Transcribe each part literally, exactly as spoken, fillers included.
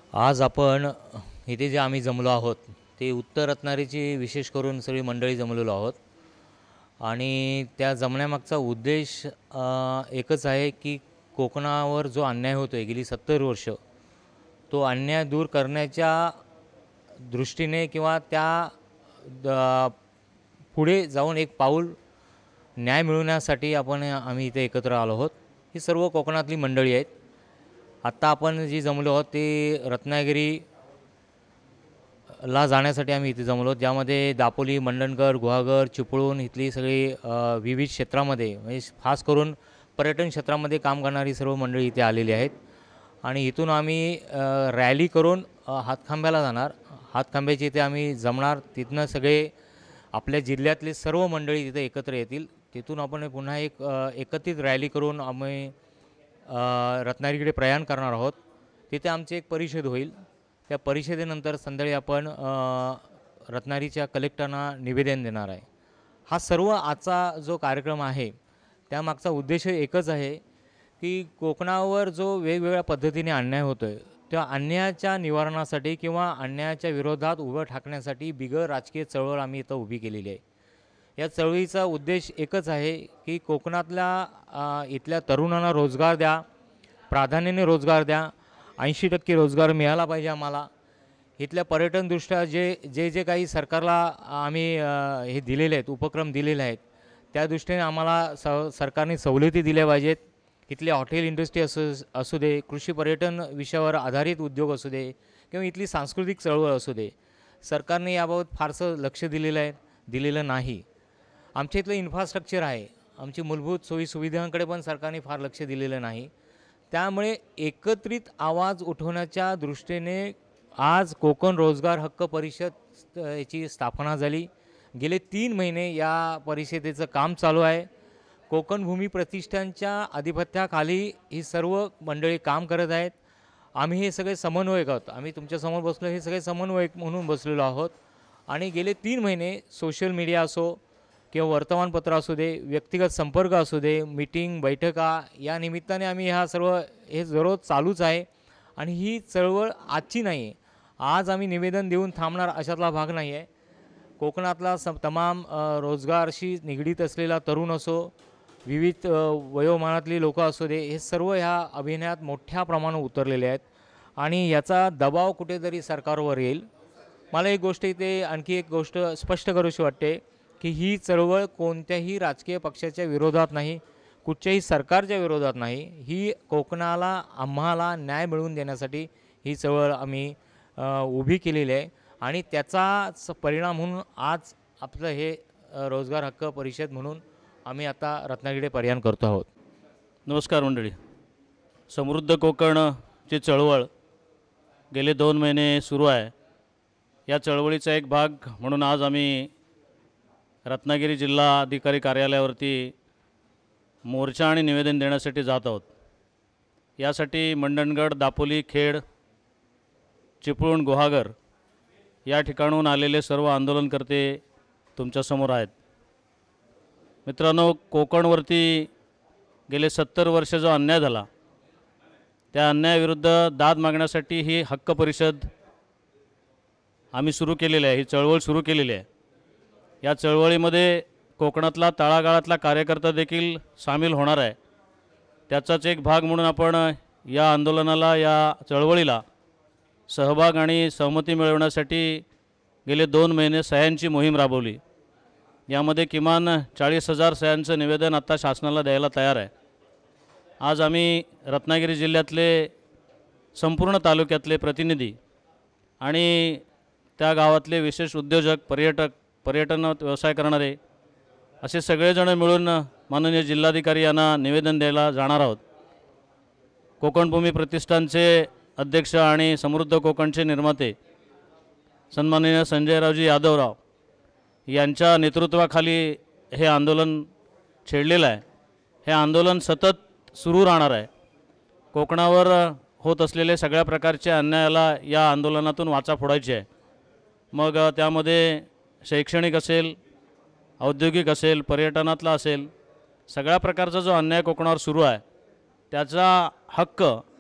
आज आपण इथे जे आम्ही जमलो आहोत ते उत्तर रत्नागिरीची विशेष करून सगळी मंडळी जमलेलो आहोत आणि त्या जमण्यामागचा उद्देश अ, एकच आहे की कोकणावर जो अन्याय होतो आहे गेली सत्तर वर्ष तो अन्याय दूर करण्याच्या दृष्टीने किंवा त्या द पुढे जाऊन एक पाऊल न्याय मिळवण्यासाठी आपण आम्ही इथे एकत्र आलो आहोत। ही सर्व कोकणातली मंडळी आहेत। आत्ता आपण जी जमलो आहोत ते रत्नागिरी ला जाण्यासाठी आम्ही इथे जमलो, ज्यामध्ये दापोली, मंडणगड, गुहागर, चिपळूण इथली सगळी अ, विविध क्षेत्रामध्ये म्हणजे खास करून पर्यटन क्षेत्रामध्ये काम करणारी सर्व मंडळी इथे आलेली आहेत आणि इथून आम्ही अ, रॅली करून अ, हातखंब्याला जाणार। हातखंब्याची इथे आम्ही जमणार, तिथनं सगळे आपल्या जिल्ह्यातले सर्व मंडळी तिथे एकत्र येतील। तिथून आपण पुन्हा एक अ, एकत्रित रॅली करून आम्ही अ, रत्नागिरीकडे प्रयाण करणार आहोत। तिथे आमची एक परिषद होईल। त्या परिषदेनंतर संध्याकाळी आपण अ, रत्नागिरीच्या कलेक्टरना निवेदन देणार आहे। हा सर्व आजचा जो कार्यक्रम आहे त्यामागचा उद्देश एकच आहे की कोकणावर जो वेगवेगळ्या पद्धतीने अन्याय होतो आहे त्या अन्यायाच्या निवारणासाठी किंवा अन्यायाच्या विरोधात उभं ठाकण्यासाठी बिगर राजकीय चळवळ आम्ही इथं उभी केलेली आहे। या चळवळीचा उद्देश एकच आहे की कोकणातल्या अ, इथल्या तरुणांना रोजगार द्या, प्राधान्याने रोजगार द्या। ऐंशी टक्के रोजगार मिळाला पाहिजे आम्हाला। इथल्या पर्यटनदृष्ट्या जे जे जे काही सरकारला आम्ही अ, हे दिलेले आहेत, उपक्रम दिलेले आहेत त्या दृष्टीने आम्हाला स सरकारने सवलती दिल्या पाहिजेत। इथली हॉटेल इंडस्ट्री असू असू दे, कृषी पर्यटन विषयावर आधारित उद्योग असू दे किंवा इथली सांस्कृतिक चळवळ असू दे, सरकारने याबाबत फारसं लक्ष दिलेलं आहे दिलेलं नाही। आमच्या इथलं इन्फ्रास्ट्रक्चर आहे, आमची मूलभूत सोयीसुविधांकडे पण सरकारने फार लक्ष दिलेलं नाही। त्यामुळे एकत्रित आवाज उठवण्याच्या दृष्टीने आज कोकण रोजगार हक्क परिषद याची स्थापना झाली। गेले तीन महिने या परिषदेचं काम चालू आहे। कोकण भूमी प्रतिष्ठानच्या आधिपत्याखाली ही सर्व मंडळी काम करत आहेत। आम्ही हे सगळे समन्वयक आहोत। आम्ही तुमच्यासमोर बसलो हे सगळे समन्वयक म्हणून बसलेलो आहोत आणि गेले तीन महिने सोशल मीडिया असो किंवा वर्तमानपत्र असू दे, व्यक्तिगत संपर्क असू दे, मीटिंग, बैठका या निमित्ताने आम्ही ह्या सर्व हे दररोज चालूच आहे आणि ही चळवळ आजची नाही आहे। आज आम्ही निवेदन देऊन थांबणार अशातला भाग नाही आहे। कोकणातला स तमाम अ, रोजगारशी निगडीत असलेला तरुण असो, विविध अ, वयोमानातली लोकं असू दे, हे सर्व ह्या अभियानात मोठ्या प्रमाणात उतरलेले आहेत आणि याचा दबाव कुठेतरी सरकारवर येईल। मला एक गोष्ट इथे आणखी एक गोष्ट स्पष्ट करूशी वाटते की ही चळवळ कोणत्याही राजकीय पक्षाच्या विरोधात नाही, कुठच्याही सरकारच्या विरोधात नाही। ही कोकणाला आम्हाला न्याय मिळवून देण्यासाठी ही चळवळ आम्ही अ, उभी केलेली आहे आणि त्याचाच परिणाम म्हणून आज आपलं हे अ, रोजगार हक्क परिषद म्हणून आम्ही आता रत्नागिरीकडे प्रयाण करतो आहोत। नमस्कार मंडळी। समृद्ध कोकणची चळवळ गेले दोन महिने सुरू आहे। या चळवळीचा एक भाग म्हणून आज आम्ही रत्नागिरी जिल्हा अधिकारी कार्यालयावरती मोर्चा आणि निवेदन देण्यासाठी जात आहोत। यासाठी मंडणगड, दापोली, खेड, चिपळूण, गुहागर या ठिकाणून आलेले सर्व आंदोलनकर्ते तुमच्यासमोर आहेत। मित्रांनो, कोकणवरती गेले सत्तर वर्ष जो अन्याय झाला त्या अन्यायाविरुद्ध दाद मागण्यासाठी ही हक्क परिषद आम्ही सुरू केलेली आहे, ही चळवळ सुरू केलेली आहे। या चळवळीमध्ये कोकणातला तळागाळातला कार्यकर्ता देखील सामील होणार आहे। त्याचाच एक भाग म्हणून आपण या आंदोलनाला, या चळवळीला सहभाग आणि सहमती मिळवण्यासाठी गेले दोन महिने सह्यांची मोहीम राबवली। यामध्ये किमान चाळीस हजार सह्यांचं निवेदन आता शासनाला द्यायला तयार आहे। आज आम्ही रत्नागिरी जिल्ह्यातले संपूर्ण तालुक्यातले प्रतिनिधी आणि त्या गावातले विशेष उद्योजक, पर्यटक, पर्यटन व्यवसाय करणारे असे सगळेजण मिळून माननीय जिल्हाधिकारी यांना निवेदन द्यायला जाणार आहोत। कोकण भूमी प्रतिष्ठानचे अध्यक्ष आणि समृद्ध कोकणचे निर्माते सन्माननीय संजयरावजी यादवराव यांच्या नेतृत्वाखाली हे आंदोलन छेडलेलं आहे। हे आंदोलन सतत सुरू राहणार आहे। कोकणावर होत असलेले सगळ्या प्रकारच्या अन्यायाला या आंदोलनातून वाचा फोडायची आहे। मग त्यामध्ये शैक्षणिक असेल, औद्योगिक असेल, पर्यटनातला असेल, सगळ्या प्रकारचा जो अन्याय कोकणावर सुरू आहे त्याचा हक्क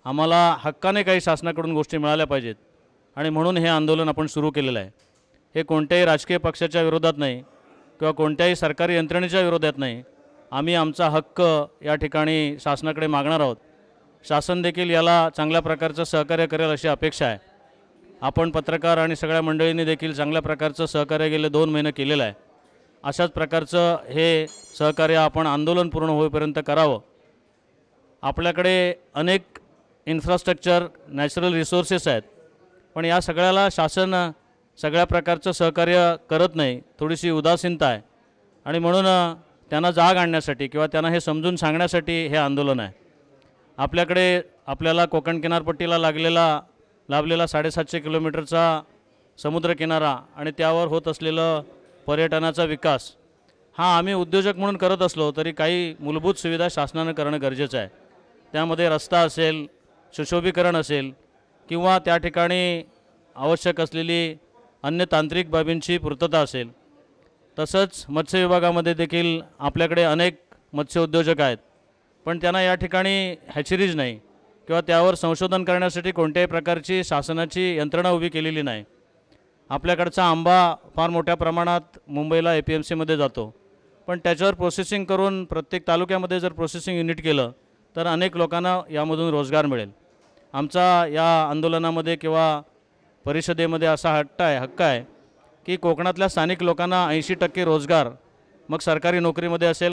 आम्हाला हक्काने काही शासनाकडून गोष्टी मिळाल्या पाहिजेत आणि म्हणून हे आंदोलन आपण सुरू केलेलं आहे। हे कोणत्याही राजकीय पक्षाच्या विरोधात नाही किंवा कोणत्याही सरकारी यंत्रणेच्या विरोधात नाही। आम्ही आमचा हक्क या ठिकाणी शासनाकडे मागणार आहोत। शासन देखील याला चांगल्या प्रकारचं सहकार्य करेल अशी अपेक्षा आहे। आपण पत्रकार आणि सगळ्या मंडळींनी देखील चांगल्या प्रकारचं सहकार्य गेले दोन महिने केलेलं आहे। अशाच प्रकारचं हे सहकार्य आपण आंदोलन पूर्ण होईपर्यंत करावं। आपल्याकडे अनेक इन्फ्रास्ट्रक्चर नॅचरल रिसोर्सेस आहेत, पण या सगळ्याला शासन सगळ्या प्रकारचं सहकार्य करत नाही, थोडीशी उदासीनता आहे आणि म्हणून त्यांना जाग आणण्यासाठी किंवा त्यांना हे समजून सांगण्यासाठी हे आंदोलन आहे। आपल्याकडे आपल्याला कोकण किनारपट्टीला लागलेला लाभलेला साडेसातशे किलोमीटरचा समुद्रकिनारा आणि त्यावर होत असलेलं पर्यटनाचा विकास हा आम्ही उद्योजक म्हणून करत असलो तरी काही मूलभूत सुविधा शासनानं करणं गरजेचं आहे। त्यामध्ये रस्ता असेल, सुशोभीकरण असेल किंवा त्या ठिकाणी आवश्यक असलेली अन्य तांत्रिक बाबींची पूर्तता असेल। तसंच मत्स्य विभागामध्ये देखील आपल्याकडे अनेक मत्स्य उद्योजक आहेत, पण त्यांना या ठिकाणी हॅचरीज नाही किंवा त्यावर संशोधन करण्यासाठी कोणत्याही प्रकारची शासनाची यंत्रणा उभी केलेली नाही। आपल्याकडचा आंबा फार मोठ्या प्रमाणात मुंबईला ए पी एम सीमध्ये जातो, पण त्याच्यावर प्रोसेसिंग करून प्रत्येक तालुक्यामध्ये जर प्रोसेसिंग युनिट केलं तर अनेक लोकांना यामधून रोजगार मिळेल। आमचा या आंदोलनामध्ये किंवा परिषदेमध्ये असा हट्ट आहे हक्क आहे की कोकणातल्या स्थानिक लोकांना ऐंशी टक्के रोजगार मग सरकारी नोकरीमध्ये असेल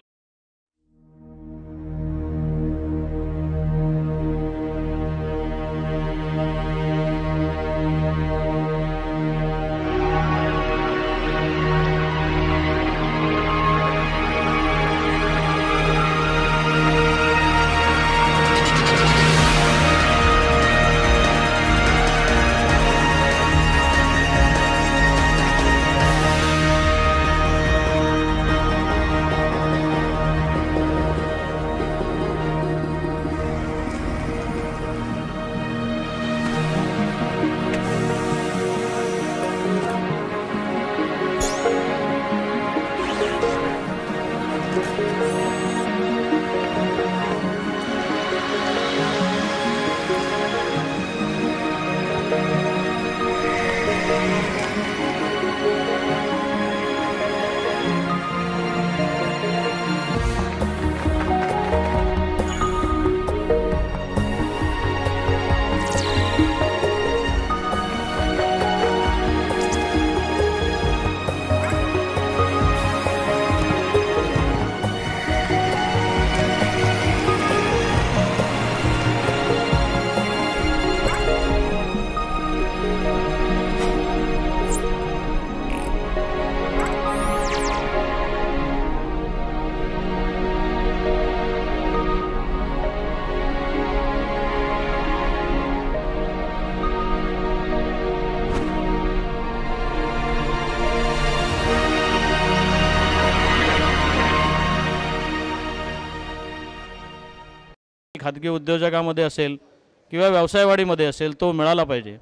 खाजगी उद्योजकामध्ये असेल किंवा व्यवसायवाढीमध्ये असेल तो मिळाला पाहिजे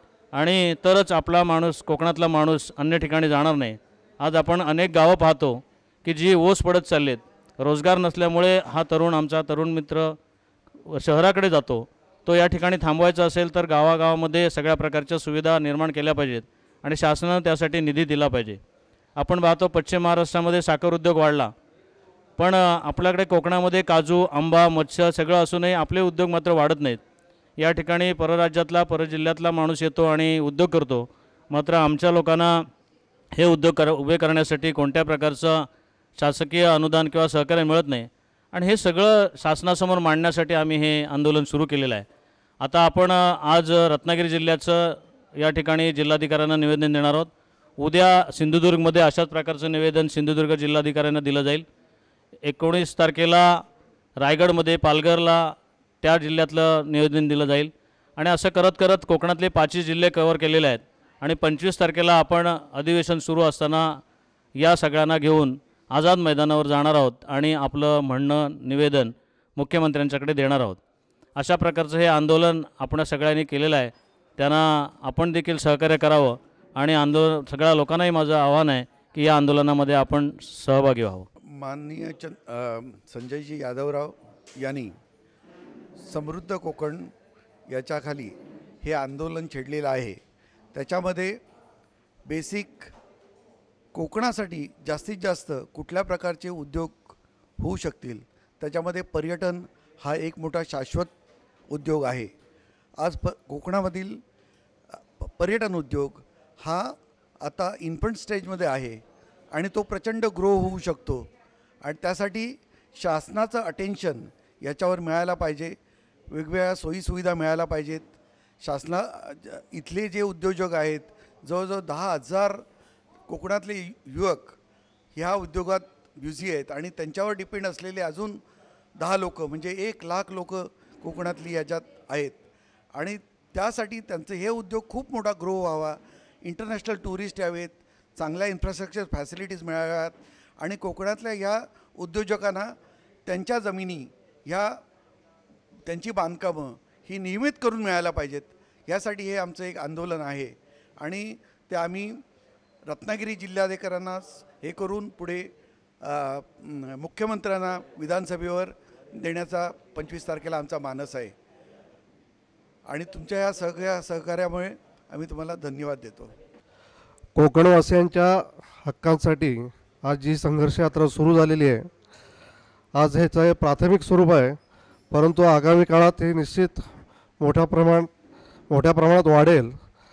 आणि तरच आपला माणूस कोकणातला माणूस अन्य ठिकाणी जाणार नाही। आज आपण अनेक गावं पाहतो की जी ओस पडत चाललेत, रोजगार नसल्यामुळे हा तरुण आमचा तरुण मित्र शहराकडे जातो। तो या ठिकाणी थांबवायचा असेल तर गावागावामध्ये सगळ्या प्रकारच्या सुविधा निर्माण केल्या पाहिजेत आणि शासनाने त्यासाठी निधी दिला पाहिजे। आपण पाहतो पश्चिम महाराष्ट्रामध्ये साखर उद्योग वाढला, पण आपल्याकडे कोकणामध्ये काजू, आंबा, मत्स्य सगळं असूनही आपले उद्योग मात्र वाढत नाहीत। या ठिकाणी परराज्यातला परजिल्ह्यातला माणूस येतो आणि उद्योग करतो, मात्र आमच्या लोकांना हे उद्योग कर उभे करण्यासाठी कोणत्या प्रकारचं शासकीय अनुदान किंवा सहकार्य मिळत नाही आणि हे सगळं शासनासमोर मांडण्यासाठी आम्ही हे आंदोलन सुरू केलेलं आहे। आता आपण आज रत्नागिरी जिल्ह्याचं या ठिकाणी जिल्हाधिकाऱ्यांना निवेदन देणार आहोत। उद्या सिंधुदुर्गमध्ये अशाच प्रकारचं निवेदन सिंधुदुर्ग जिल्हाधिकाऱ्यांना दिलं जाईल। एकोणीस तारखेला रायगडमध्ये पालघरला त्या जिल्ह्यातलं निवेदन दिलं जाईल आणि असं करत करत कोकणातले पाचही जिल्हे कव्हर केलेले आहेत आणि पंचवीस तारखेला आपण अधिवेशन सुरू असताना या सगळ्यांना घेऊन आझाद मैदानावर जाणार आहोत आणि आपलं म्हणणं निवेदन मुख्यमंत्र्यांच्याकडे देणार आहोत। अशा प्रकारचं हे आंदोलन आपण सगळ्यांनी केलेलं आहे, त्यांना आपण देखील सहकार्य करावं आणि आंदोलन सगळ्या लोकांनाही माझं आव्हान आहे की या आंदोलनामध्ये आपण सहभागी व्हावं। माननीय चंद संजयजी यादवराव यांनी समृद्ध कोकण याच्याखाली हे आंदोलन छेडलेलं आहे. त्याच्यामध्ये बेसिक कोकणासाठी जास्तीत जास्त कुठल्या प्रकारचे उद्योग होऊ शकतील, त्याच्यामध्ये पर्यटन हा एक मोठा शाश्वत उद्योग आहे. आज प कोकणामधील पर्यटन उद्योग हा आता इन्फंट स्टेजमध्ये आहे आणि तो प्रचंड ग्रो होऊ शकतो. आणि त्यासाठी शासनाचं अटेन्शन याच्यावर मिळायला पाहिजे, वेगवेगळ्या सोयीसुविधा मिळायला पाहिजेत. शासना इथले जे उद्योजक आहेत, जवळजवळ दहा हजार कोकणातले युवक ह्या उद्योगात बिझी आहेत आणि त्यांच्यावर डिपेंड असलेले अजून दहा लोक म्हणजे एक लाख लोक कोकणातली याच्यात आहेत. आणि त्यासाठी त्यांचं हे उद्योग खूप मोठा ग्रो व्हावा, इंटरनॅशनल टुरिस्ट यावेत, चांगल्या इन्फ्रास्ट्रक्चर फॅसिलिटीज मिळाव्यात आणि कोकणातल्या ह्या उद्योजकांना त्यांच्या जमिनी ह्या त्यांची बांधकामं ही नियमित करून मिळायला पाहिजेत. यासाठी हे आमचं एक आंदोलन आहे आणि ते आम्ही रत्नागिरी जिल्हाधिकाऱ्यांना हे करून पुढे मुख्यमंत्र्यांना विधानसभेवर देण्याचा पंचवीस तारखेला आमचा मानस आहे. आणि तुमच्या या सगळ्या सहकार्यामुळे आम्ही तुम्हाला धन्यवाद देतो. कोकणवासियांच्या हक्कांसाठी आज जी संघर्ष यात्रा सुरू झालेली आहे, आज ह्याचं हे प्राथमिक स्वरूप आहे, परंतु आगामी काळात हे निश्चित मोठ्या प्रमाण मोठ्या प्रमाणात वाढेल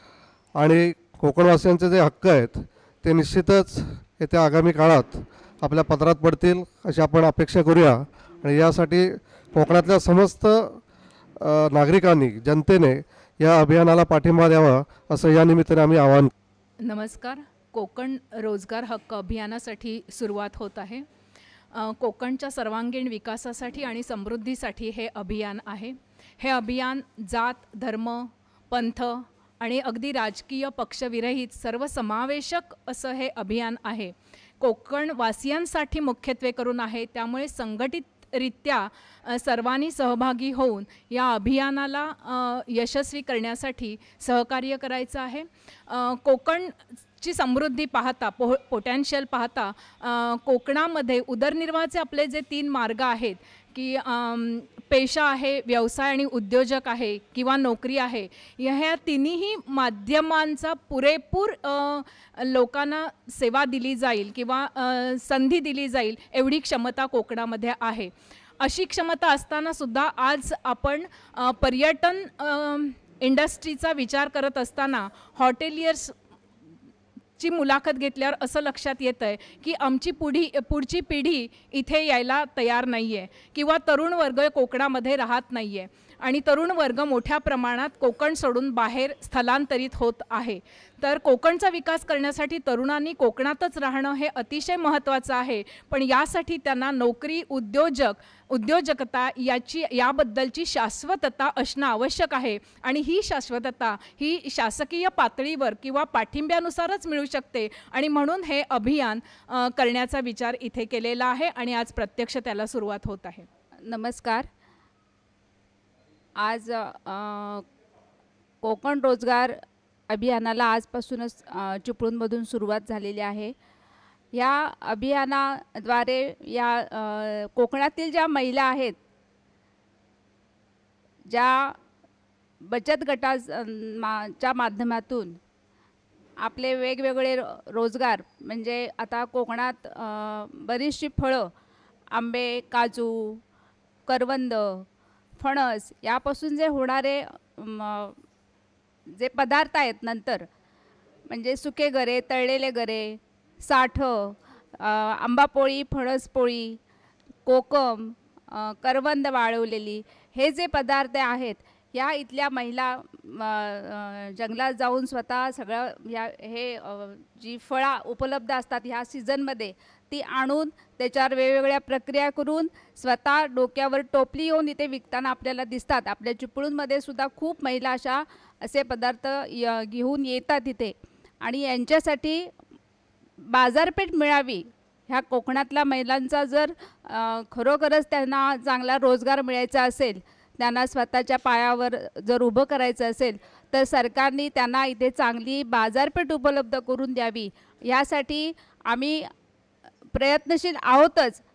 आणि कोकणवासियांचे जे हक्क आहेत ते निश्चितच येत्या आगामी काळात आपल्या पदरात पडतील अशी आपण अपेक्षा करूया. आणि यासाठी कोकणातल्या समस्त नागरिकांनी, जनतेने या अभियानाला पाठिंबा द्यावा असं या निमित्ताने आम्ही आवाहन. नमस्कार. कोकण रोजगार हक्क अभियानासाठी सुरुवात होत आहे. कोकणच्या सर्वांगीण विकासासाठी आणि समृद्धीसाठी हे अभियान आहे. हे अभियान जात, धर्म, पंथ आणि अगदी राजकीय पक्षविरहित सर्वसमावेशक असं हे अभियान आहे. कोकणवासियांसाठी मुख्यत्वे करून आहे. त्यामुळे संघटितरित्या सर्वांनी सहभागी होऊन या अभियानाला यशस्वी करण्यासाठी सहकार्य करायचं आहे. कोकण ची समृद्धी पाहता, पो पोटॅन्शियल पाहता कोकणामध्ये उदरनिर्वाहाचे आपले जे तीन मार्ग आहेत की पेशा आहे, व्यवसाय आणि उद्योजक आहे किंवा नोकरी आहे, ह्या तिन्ही माध्यमांचा पुरेपूर लोकांना सेवा दिली जाईल किंवा संधी दिली जाईल एवढी क्षमता कोकणामध्ये आहे. अशी क्षमता असताना सुद्धा आज आपण पर्यटन इंडस्ट्रीचा विचार करत असताना हॉटेलियर्स ची मुलाखत घेतल्यावर असं लक्षात येतं आहे की आमची पुढी पुढची पिढी इथे यायला तयार नाही आहे किंवा तरुण वर्ग कोकणामध्ये राहत नाही आहे आणि तरुण वर्ग मोठ्या प्रमाणात कोकण सोडून बाहेर स्थलांतरित होत आहे. तर कोकणचा विकास करण्यासाठी तरुणांनी कोकणातच राहणं हे अतिशय महत्त्वाचं आहे. पण यासाठी त्यांना नोकरी, उद्योजक उद्योजकता याची याबद्दलची शाश्वतता असणं आवश्यक आहे आणि ही शाश्वतता ही शासकीय पातळीवर किंवा पाठिंब्यानुसारच मिळू शकते. आणि म्हणून हे अभियान करण्याचा विचार इथे केलेला आहे आणि आज प्रत्यक्ष त्याला सुरुवात होत आहे. नमस्कार. आज कोकण रोजगार अभियानाला आजपासूनच चिपळूणमधून सुरुवात झालेली आहे. या अभियानाद्वारे या कोकणातील ज्या महिला आहेत, ज्या बचत गटाच्या माध्यमातून आपले वेगवेगळे रोजगार, म्हणजे आता कोकणात बरीचशी फळं, आंबे, काजू, करवंद, फणस यापासून जे होणारे जे पदार्थ आहेत, नंतर म्हणजे सुके गरे, तळलेले गरे, साठ, आंबापोळी, फणसपोळी, कोकम, करवंद वाळवलेली, हे जे पदार्थ आहेत या इथल्या महिला जंगलात जाऊन स्वतः सगळं या हे जी फळं उपलब्ध असतात ह्या सीझनमध्ये ती आणून त्याच्यावर वेगवेगळ्या प्रक्रिया करून स्वतः डोक्यावर टोपली येऊन इथे विकताना आपल्याला दिसतात. आपल्या चिपळूणमध्ये सुद्धा खूप महिला अशा असे पदार्थ घेऊन येतात इथे आणि यांच्यासाठी बाजारपेठ मिळावी. ह्या कोकणातल्या महिलांचा जर खरोखरच त्यांना चांगला रोजगार मिळायचा असेल, त्यांना स्वतःच्या पायावर जर उभं करायचं असेल तर सरकारने त्यांना इथे चांगली बाजारपेठ उपलब्ध करून द्यावी. यासाठी आम्ही प्रयत्नशील आहोतच,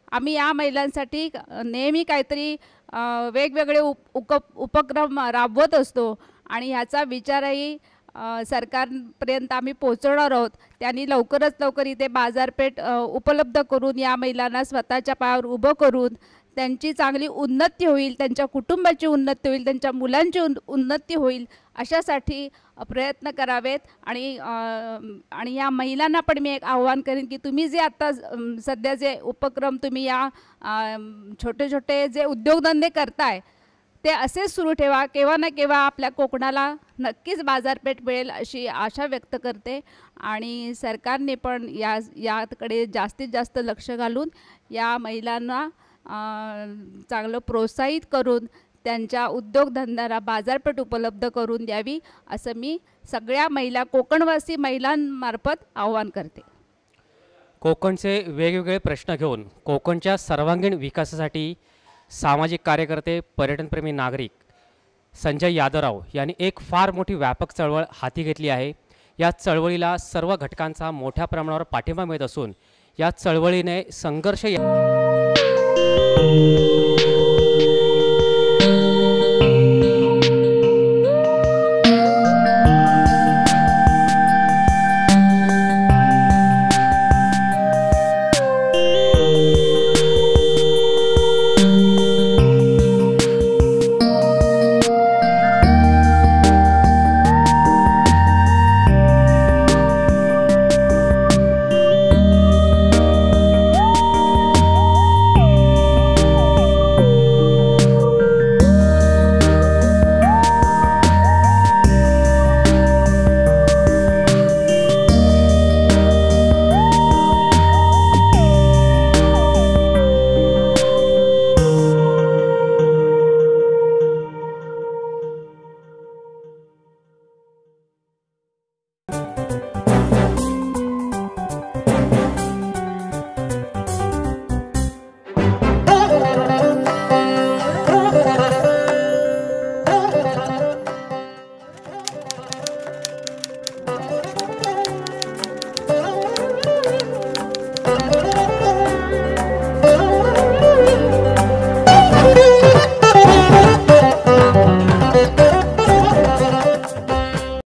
आम्ही या महिलांसाठी नेहमी काहीतरी अ, वेगवेगळे उप उक उपक्रम राबवत असतो आणि ह्याचा विचारही अ, सरकारपर्यंत आम्ही पोहोचवणार आहोत. त्यांनी लवकरच लवकर इथे बाजारपेठ अ, उपलब्ध करून या महिलांना स्वतःच्या पायावर उभं करून त्यांची चांगली उन्नती होईल, त्यांच्या कुटुंबाची उन्नती होईल, त्यांच्या मुलांची उन उन्नती होईल अशासाठी अ, प्रयत्न करावेत. आणि अ, आणि या महिलांना पण मी एक आव्हान करेन की तुम्ही जे आत्ता अम, सध्या जे उपक्रम तुम्ही या अम, छोटे छोटे जे उद्योगधंदे करताय ते असेच सुरू ठेवा. केव्हा ना केव्हा आपल्या कोकणाला नक्कीच बाजारपेठ मिळेल अशी आशा व्यक्त करते. आणि सरकारने पण या याकडे जास्तीत जास्त लक्ष घालून या महिलांना अ, चांगलं प्रोत्साहित करून त्यांच्या उद्योगधंद्याला बाजारपेठ उपलब्ध करून द्यावी असं मी सगळ्या महिला कोकणवासी महिलांमार्फत आवाहन करते. कोकणचे वेगवेगळे प्रश्न घेऊन कोकणच्या सर्वांगीण विकासासाठी सामाजिक कार्यकर्ते, पर्यटनप्रेमी नागरिक संजय यादवराव यांनी एक फार मोठी व्यापक चळवळ हाती घेतली आहे. या चळवळीला सर्व घटकांचा मोठ्या प्रमाणावर पाठिंबा मिळत असून या चळवळीने संघर्ष